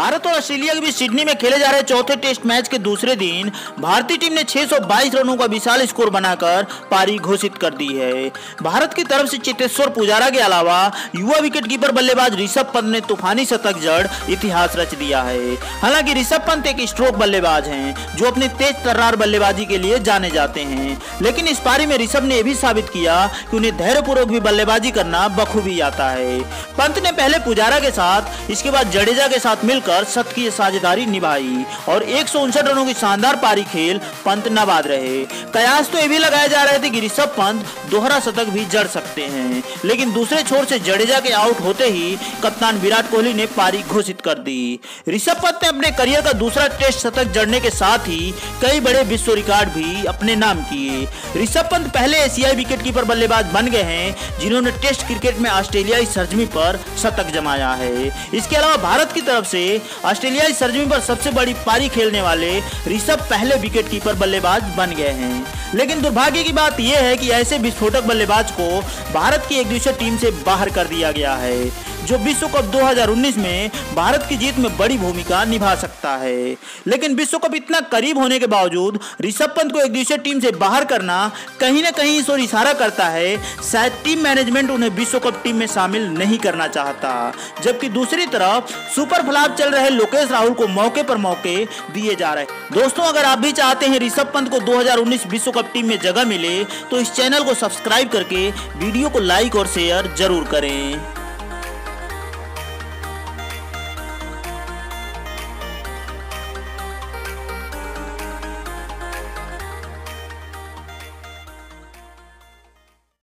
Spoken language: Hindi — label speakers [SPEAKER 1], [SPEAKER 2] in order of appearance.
[SPEAKER 1] भारत और ऑस्ट्रेलिया के बीच सिडनी में खेले जा रहे चौथे टेस्ट मैच के दूसरे दिन भारतीय टीम ने 622 रनों का विशाल स्कोर बनाकर पारी घोषित कर दी है। भारत की तरफ से चेतेश्वर पुजारा के अलावा युवा विकेटकीपर बल्लेबाज ऋषभ पंत ने तूफानी शतक जड़ इतिहास रच दिया है। हालांकि ऋषभ पंत एक स्ट्रोक बल्लेबाज हैं जो अपने तेज तर्रार बल्लेबाजी के लिए जाने जाते हैं, लेकिन इस पारी में ऋषभ ने यह भी साबित किया कि उन्हें धैर्यपूर्वक भी बल्लेबाजी करना बखूबी आता है। पंत ने पहले पुजारा के साथ, इसके बाद जडेजा के साथ मिलकर शतकीय साझेदारी निभाई और 159 रनों की शानदार पारी खेल पंत नाबाद रहे। कयास तो ये भी लगाए जा रहे थे कि ऋषभ पंत दोहरा शतक भी जड़ सकते हैं, लेकिन दूसरे छोर से जडेजा के आउट होते ही कप्तान विराट कोहली ने पारी घोषित कर दी। ऋषभ पंत ने अपने करियर का दूसरा टेस्ट शतक जड़ने के साथ ही कई बड़े विश्व रिकॉर्ड भी अपने नाम किए। ऋषभ पंत पहले एशियाई विकेटकीपर बल्लेबाज बन गए हैं जिन्होंने टेस्ट क्रिकेट में ऑस्ट्रेलियाई सरजमी पर शतक जमाया है। इसके अलावा भारत की तरफ से ऑस्ट्रेलियाई सरजमी पर सबसे बड़ी पारी खेलने वाले ऋषभ पहले विकेटकीपर बल्लेबाज बन गए हैं। लेकिन दुर्भाग्य की बात यह है कि ऐसे विस्फोटक बल्लेबाज को भारत की एक दूसरे टीम से बाहर कर दिया गया है, जो विश्व कप 2019 में भारत की जीत में बड़ी भूमिका निभा सकता है। लेकिन विश्व कप इतना करीब होने के बावजूद ऋषभ पंत को एक दूसरे टीम से बाहर करना कहीं न कहीं इस ओर इशारा करता है शायद टीम मैनेजमेंट उन्हें विश्व कप टीम में शामिल नहीं करना चाहता। जबकि दूसरी तरफ सुपर फ्लॉप चल रहे लोकेश राहुल को मौके पर मौके दिए जा रहे हैं। दोस्तों, अगर आप भी चाहते हैं ऋषभ पंत को 2019 विश्व कप टीम में जगह मिले तो इस चैनल को सब्सक्राइब करके वीडियो को लाइक और शेयर जरूर करें।